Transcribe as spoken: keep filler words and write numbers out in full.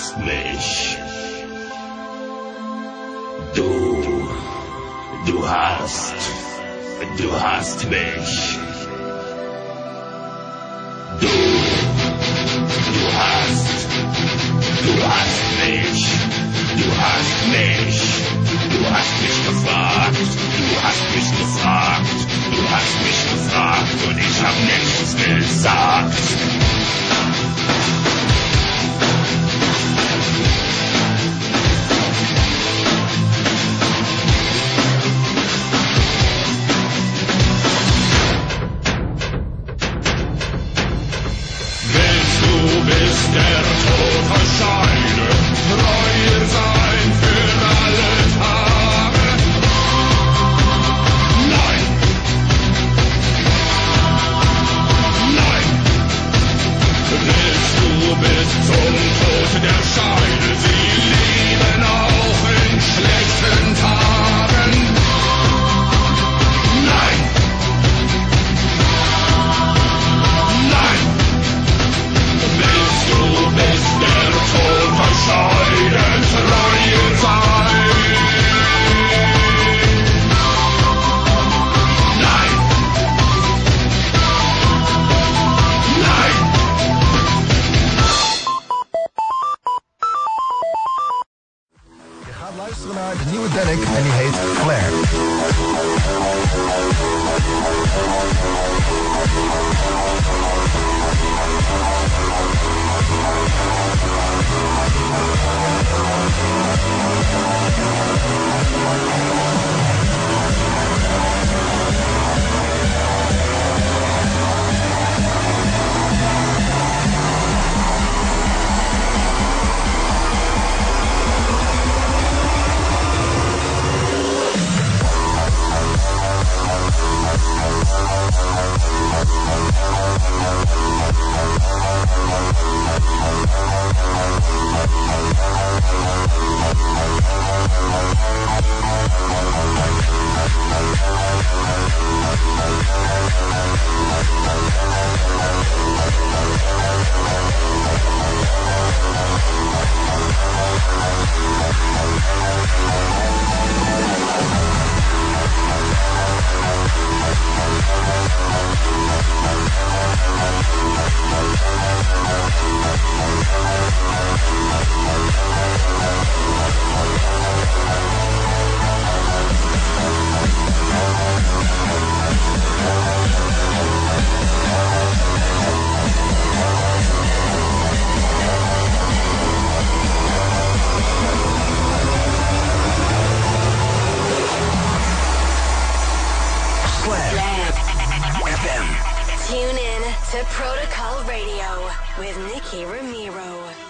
hast mich. Du, du hast, du hast mich. Du, du hast, du hast mich. Du hast mich. Du hast mich gefragt. Du hast mich gefragt. Du hast mich gefragt und ich hab nichts gesagt. Willst du bis der Tod verscheidet, treu sein für alle Tage? Nein! Nein! Willst du bis zum Tod der Scheide sie lieben, auch in schlechten Tagen? Nein! Nein! Willst du bis der Tod verscheidet, treu sein? Nein! Nein! Je gaat luisteren naar de nieuwe Danik en die heet Claire. Tune in to Protocol Radio with Nicky Ramiro.